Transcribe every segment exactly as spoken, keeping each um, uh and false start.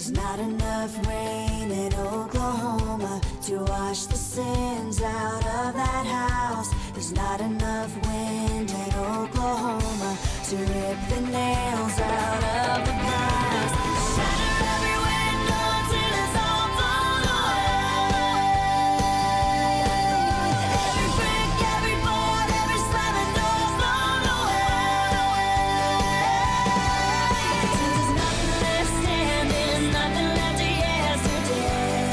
There's not enough rain in Oklahoma to wash the sins out of that house. There's not enough wind in Oklahoma to rip the nails out of the past. Shatter every window till it's all blown away. Every brick, every board, every slamming door's blown away. There's nothing left standing, nothing left of yesterday.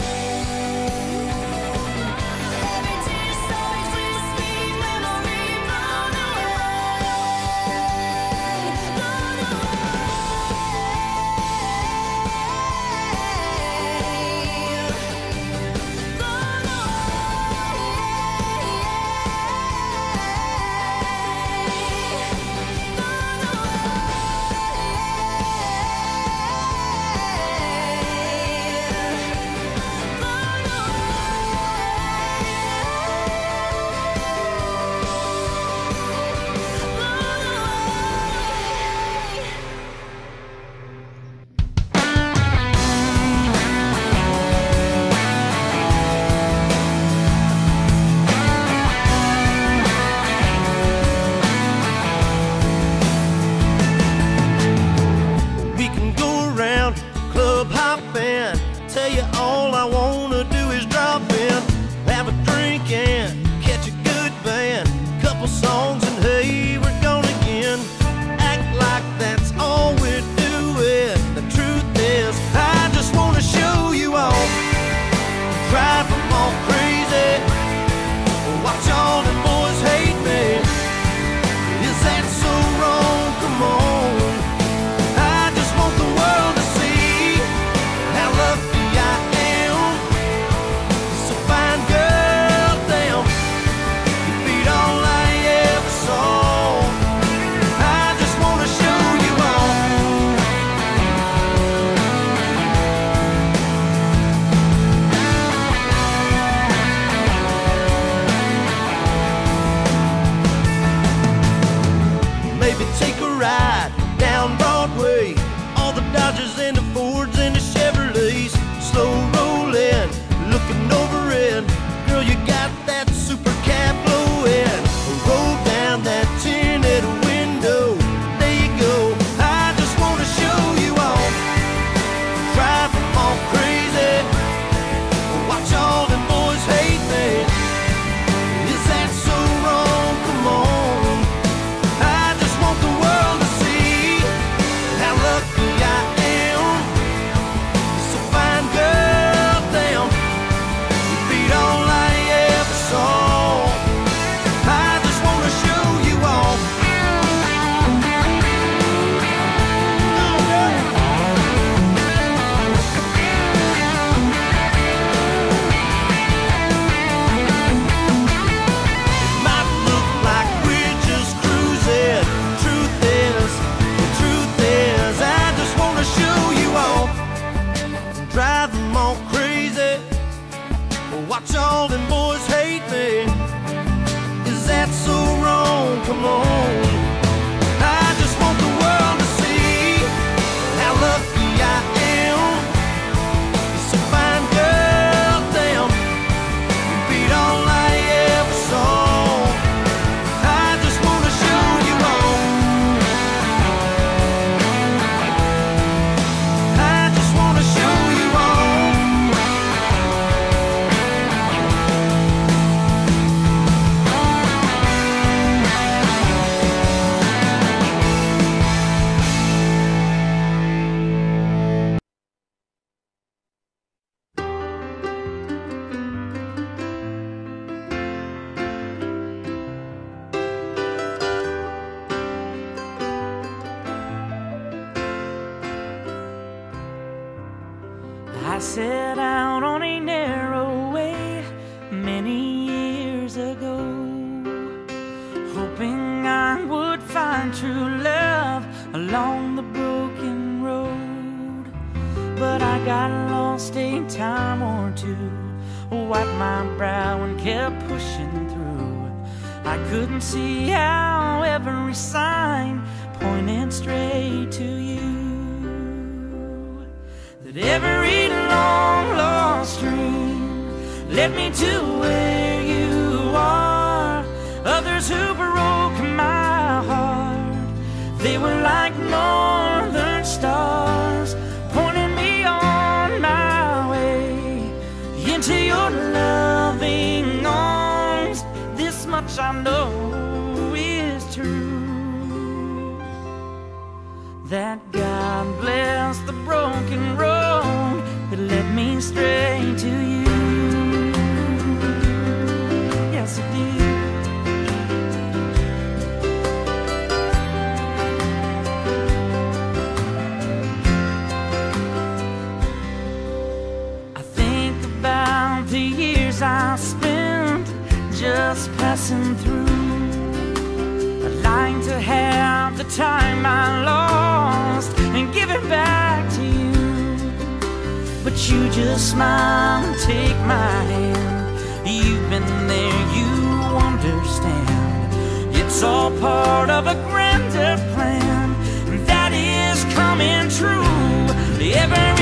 Every tear so sweet, sweet memory blown away, blown We can go around, club hopping, tell you all I wanna do is drop in, have a drink and catch a good band, couple songs and hey, we're gone again. Act like that's all we're doing. The truth is, I just wanna show you off, drive them all crazy, watch all the boys hate me. Is that so wrong? Come on. I just want the world to see how lucky I am. So fine girl, damn, you beat all I ever saw. I just wanna show you all. Maybe take a ride down Broadway, all the Dodgers and the Fords and the Chevrolets, slow rolling, looking over it. Girl, you got that super cab blowing. Roll down that tinted window. There you go. I just wanna show you off, drive them all crazy, watch all them boys hate me. Is that so wrong? Come on. I just want the world to see how lucky I am. So fine girl, damn, you beat all I ever saw. I just wanna show you off. Might look like we're just cruising. Truth is, the truth is, I just wanna show you off, drive them all crazy, watch all them boys hate me. Is that so wrong? Come on. I just want the world to see how lucky I am. So fine girl, damn, you beat all I ever saw. I just wanna show you all. I just wanna show you all. I set out on a narrow way many years ago, hoping I would find true love along the broken road. But I got lost a time or two, wiped my brow and kept pushing through. I couldn't see how every sign pointed straight to you. The that every long lost dream led me to where you are. Others who broke my heart, they were like northern stars, pointing me on my way into your loving arms. This much I know is true, that God bless the broken road that led me straight to you. Yes, it did. I think about the years I spent just passing through. I'd like to have the time I lost and give it back to you, but you just smile and take my hand. You've been there, you understand. It's all part of a grander plan that is coming true. Every